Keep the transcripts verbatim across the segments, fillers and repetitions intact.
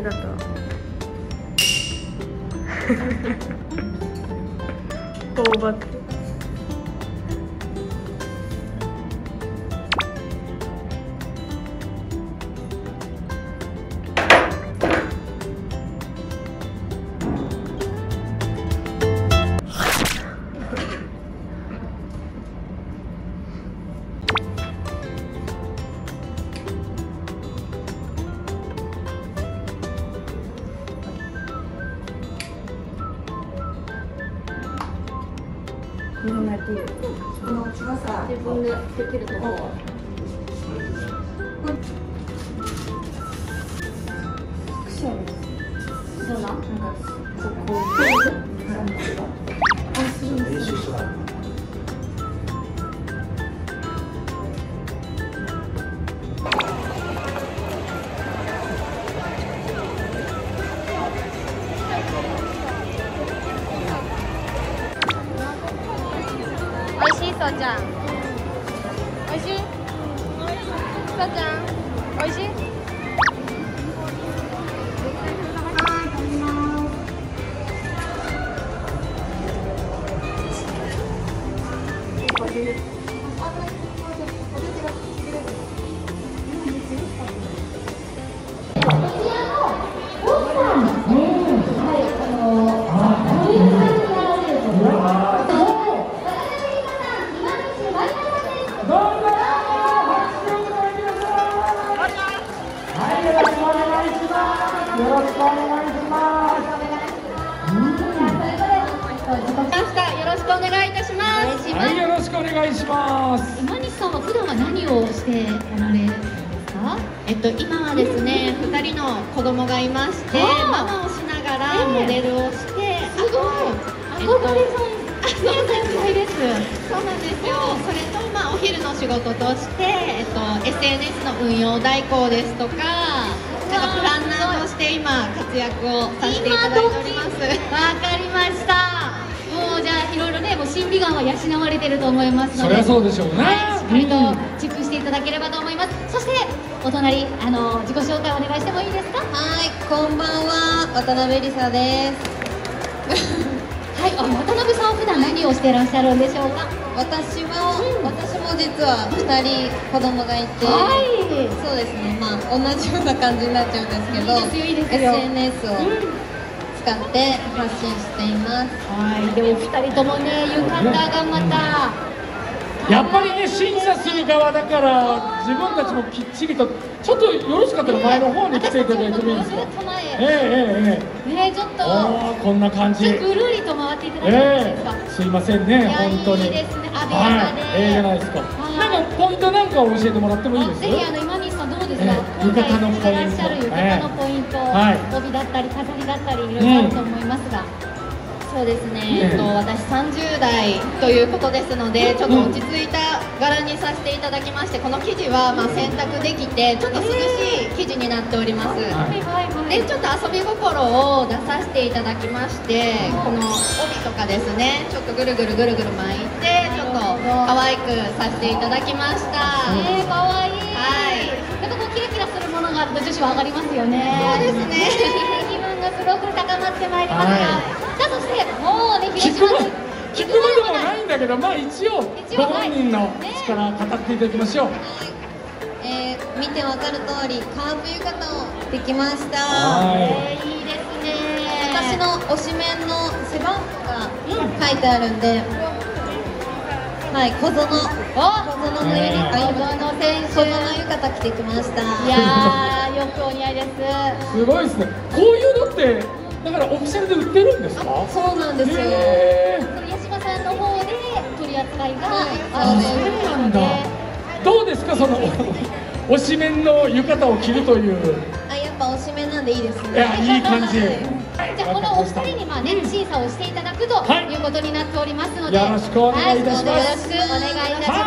りがとう。討伐。自分でできると思う。そうなん？なんかこう練習した。おいしい、そうちゃん。おいしい。そうちゃん。おいしい。よろしくお願いします。よろしくお願いいたします。はい、よろしくお願いします。 今西さんは普段は何をしておられるんですか？ えっと今はですね、ふたりの子供がいまして、ママをしながらモデルをして、 すごい。憧れさん。そうなんです。 そうなんですよ。それとまあお昼の仕事として、えっと エスエヌエス の運用代行ですとか。なんかプランナーとして今活躍をさせていただいております。 わかりました。もうじゃあいろいろね、もう審美眼は養われてると思いますので、 そりゃそうでしょうね。 はい、しっかりとチェックしていただければと思います。そしてお隣、あの自己紹介お願いしてもいいですか？ はい、こんばんは、渡辺梨沙です。 はい、あ、渡辺さんは普段何をしていらっしゃるんでしょうか？ 私は、うん、私も実はふたり子供がいて、はい、そうですね、まあ同じような感じになっちゃうんですけど、 いいですよ、いいですよ。 エスエヌエス を使って発信しています。 はい、でもふたりともね、浴衣がまたやっぱりね、審査する側だから自分たちもきっちりと、ちょっとよろしかったら前の方に来ていただいてもいいですか？ええええね、ちょっとこんな感じ、 ぐるりと回っていただいてもいいですか？ すいませんね、本当に。いいですね、あでやかで、 ええじゃないですか。なんかポイントなんかを教えてもらってもいいですか？ ぜひあの今西さんどうですか？ 浴衣のポイント、 いらっしゃる浴衣のポイント、帯だったり飾りだったりいろいろあると思いますが。 そうですね、えっと、私さんじゅう代ということですので、ちょっと落ち着いた柄にさせていただきまして、この生地はまあ洗濯できてちょっと涼しい生地になっております。でちょっと遊び心を出させていただきまして、この帯とかですね、ちょっとぐるぐるぐるぐる巻いてちょっと可愛くさせていただきました。 えー、可愛い。 はい、 なんかこうキラキラするものがあると女子は上がりますよね。 そうですね。 気分がすごく高まってまいりますが。そしてもうね、 聞くま聞くまでもないんだけど、まあ一応ご本人の力語っていただきましょう。はい、 えー、見てわかる通りカープ浴衣をできました。 はい、えー、いいですね。 私の推しメンの背番号が書いてあるんで、はい、小園、小園のユニフォーム、小園選手、小園浴衣着てきました。 いやー、よくお似合いです。 すごいですね。こういうのってだからオフィシャルで売ってるんですか？ そうなんですよ。 八島さんの方で取り扱いがあるということで、 どうですか、その推しメンの浴衣を着るという。 あ、やっぱ推しメンなんでいいですね。 いや、いい感じ。 じゃあこのお二人にまあね、審査をしていただくということになっておりますので、 よろしくお願いいたします。 よろしくお願いいたします。 よろしくお願いいたします。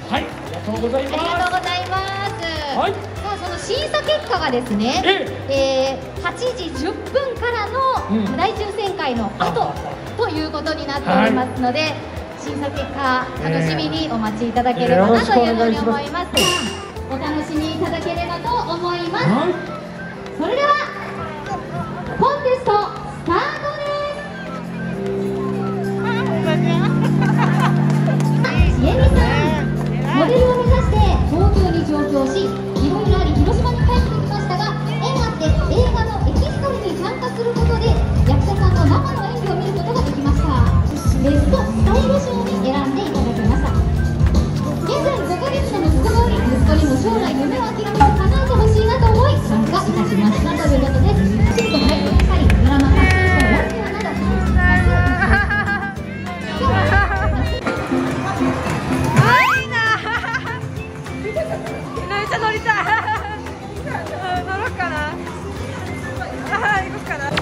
はい、ありがとうございます。 ありがとうございます。はい。審査結果がですね、えー、はちじじゅっぷんからの大抽選会の後ということになっておりますので、審査結果楽しみにお待ちいただければなというふうに思います。おお楽しみいただければと思います。はい、それではコンテストスタートです。ちえみさん、モデルを目指して東京に上京し、いろいろあり広島に帰ってきましたが、縁あって映画のエキストラに参加することで役者さんの生の演技を見ることができました。ベストスタイル賞に選んでいただきました。現在ごかげつの息子がおり、息子にも将来夢を諦めず叶えてほしいなと思い参加いたしましたということです。きちんと俳優したりドラマ化したりラジオなど多数今日はいいなめっちゃ乗りたい乗ろうかなあ行こうかな。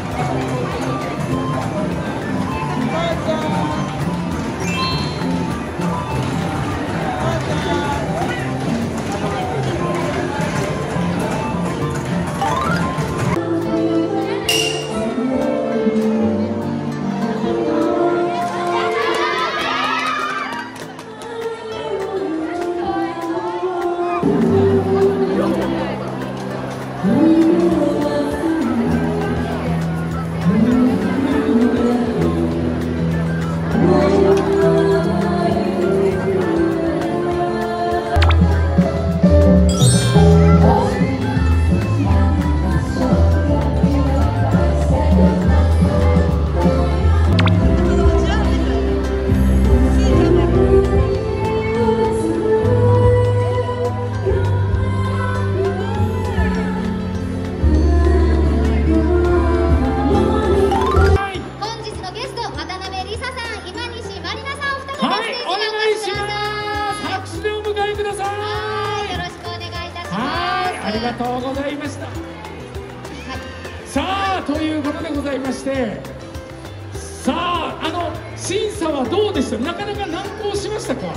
ありがとうございました。はい、さあということでございまして、さああの審査はどうでした？なかなか難航しましたか？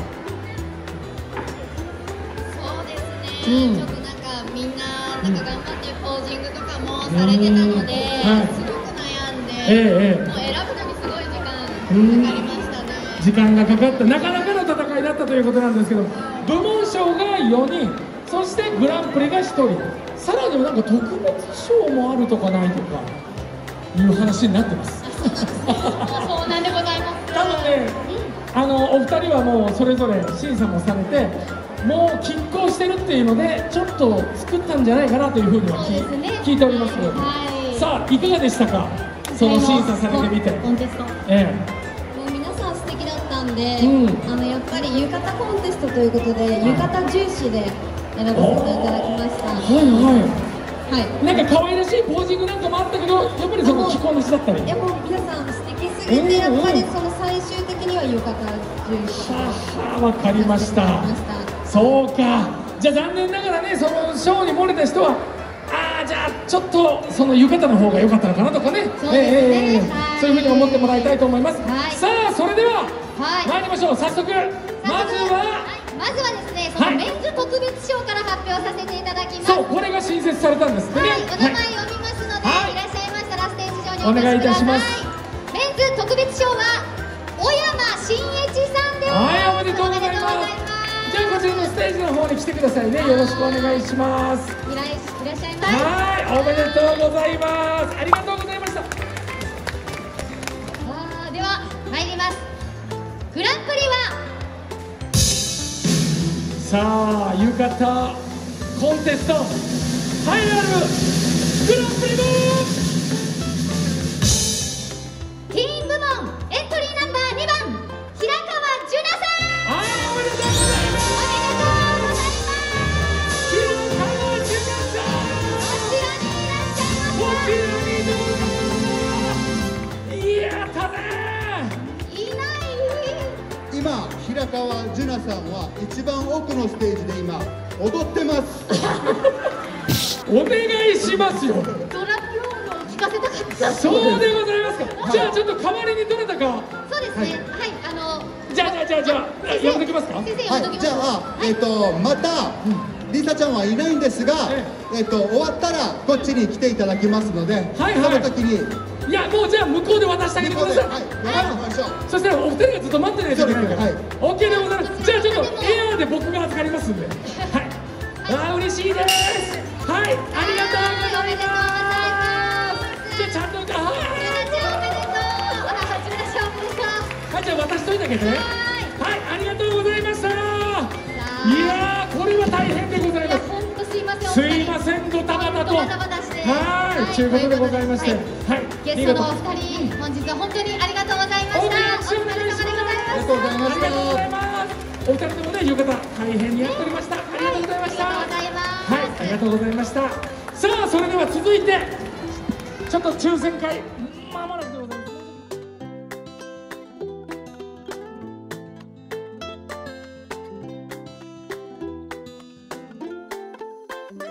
そうですね、うん、ちょっとなんかみんななんか頑張ってポージングとかもされてたので、はい、すごく悩んで、ええ、もう選ぶのにすごい時間かかりましたね。 時間がかかったなかなかの戦いだったということなんですけど、部門賞がよにん、そしてグランプリがひとり、さらになんか特別賞もあるとかないとかいう話になってます。 そうなんでございます。 多分ね、あのお二人はもうそれぞれ審査もされて、もう拮抗してるっていうのでちょっと作ったんじゃないかなというふうには聞、ね、聞いております。はい、さあいかがでしたか、その審査されてみて。 コンテスト、ええで、うん、あのやっぱり浴衣コンテストということで浴衣重視で選ばせていただきました。 はいはい、はい、なんか可愛らしいポージングなんかもあったけど、やっぱりその着こなしだったり、 いやもう皆さん素敵すぎて、やっぱりその最終的には浴衣重視。 はあ、わかりました。そうか、じゃあ残念ながらね、その賞に漏れた人はああ、じゃあちょっとその浴衣の方が良かったのかなとかね、そういうふうに思ってもらいたいと思います。はい、さあそれでははい、参りましょう。早速まずは、 はい、まずはですね、そのメンズ特別賞から発表させていただきます。 そう、これが新設されたんですね。 はい、お名前読みますので、はい、いらっしゃいましたらステージ上にお越しください。お願いいたします。メンズ特別賞は小山真一さんです。 はい、おめでとうございます。じゃあこちらのステージの方に来てくださいね。よろしくお願いします。 いらっしゃいます。 はい、おめでとうございます。ありがとうございました。 あー、では参ります。グランプリはさあ浴衣コンテスト栄えあるグランプリもティーン部門エントリーナンバーにばん平川樹奈さん。 はい、おめでとうございます。 おめでとうございます。 平川樹奈さん、 こちらにいらっしゃいます。 こちらにどうぞ。やったね。 今、平川樹奈さんは一番奥のステージで今踊ってます。 お願いしますよ。 ドラピオーノを聞かせたかった。 そうでございますか。じゃあちょっと代わりにどなたか。 そうですね。はい、あのじゃあじゃあじゃあじゃあ呼んできますか。 はい、じゃあえっとまたリサちゃんはいないんですが、えっと終わったらこっちに来ていただきますので、その時に。 いや、もうじゃあ向こうで渡してあげてください。はい、そしたらお二人がずっと待ってないといけないから。オッケーでございます。じゃあちょっとエアーで僕が預かりますんで。はい。 あー嬉しいです。はい、ありがとうございます。じゃあちゃんと歌はい、じゃあ渡しといてあげて。はい、ありがとうございました。いやー、これは大変でございます。 本当すいません。 すいません、ドタバタと。 バタバタして。 はい、ということでございまして、はい、 ゲストのお二人、本日は本当にありがとうございました。お疲れ様でございました。 ありがとうございました。 ありがとうございます。お二人ともね、浴衣大変似合っておりました。ありがとうございました。はい、ありがとうございました。さあ、それでは続いてちょっと抽選会